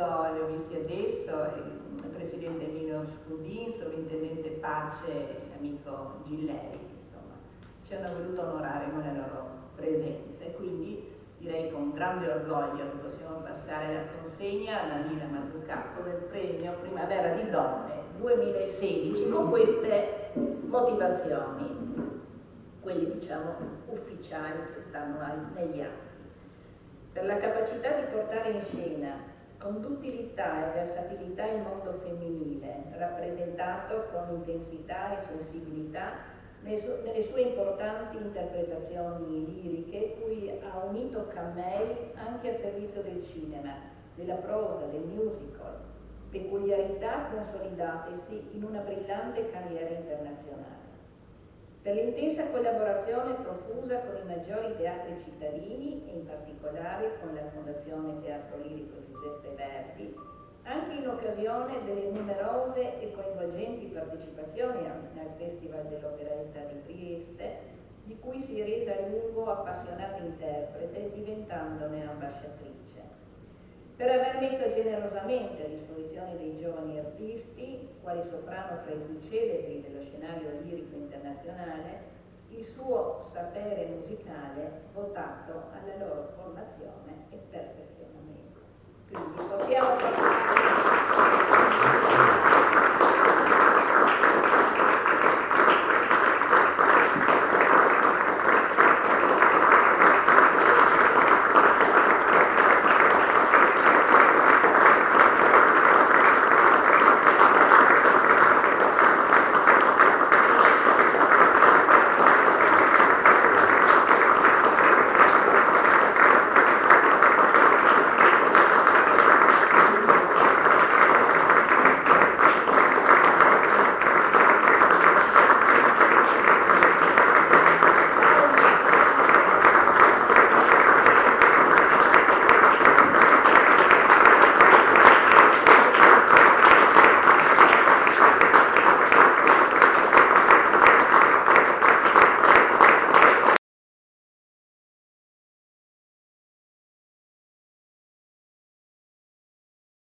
li ho visti adesso, il presidente Nino Scudin, sovrintendente Pace e l'amico Gilleri, insomma, ci hanno voluto onorare con la loro presenza, e quindi direi con grande orgoglio che possiamo passare la consegna alla Nina Mazzucato del premio Primavera di Donne 2016 con queste motivazioni, quelli diciamo ufficiali che stanno negli atti. Per la capacità di portare in scena con duttilità e versatilità il mondo femminile, rappresentato con intensità e sensibilità nelle sue importanti interpretazioni liriche, cui ha unito Cammei anche a servizio del cinema, della prosa, del musical, peculiarità consolidatesi in una brillante carriera internazionale. Per l'intensa collaborazione profusa con i maggiori teatri cittadini e in particolare con la Fondazione Teatro Lirico Giuseppe Verdi, anche in occasione delle numerose e coinvolgenti partecipazioni al Festival dell'Operetta di Trieste, di cui si è resa a lungo appassionata interprete, diventandone ambasciatrice. Per aver messo generosamente a disposizione dei giovani artisti, quale soprano tra i più celebri dello scenario lirico internazionale, il suo sapere musicale votato alla loro formazione e perfezionamento. Quindi possiamo